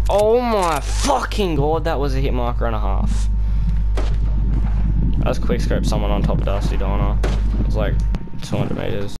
Oh my fucking god, that was a hit marker and a half. I just quick scoped someone on top of Dusty Donna. It was like 200 meters.